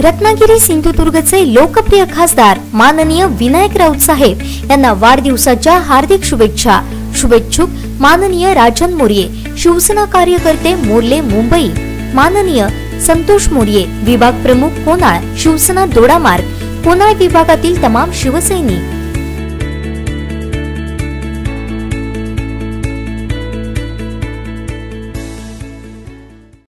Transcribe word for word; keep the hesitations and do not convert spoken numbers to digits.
रत्नागिरी सिंधुदुर्गचे लोकप्रिय खासदार माननीय विनायक राऊत साहेब यांना वाढदिवसाच्या हार्दिक शुभेच्छा। शुभेच्छुक माननीय राजन मोरिये, शिवसेना कार्यकर्ते मोर्ले मुंबई। माननीय संतोष मोरिये, विभाग प्रमुख कोनाळ, शिवसेना दोडामार्ग, कोनाळ विभागातील तमाम शिवसैनिक।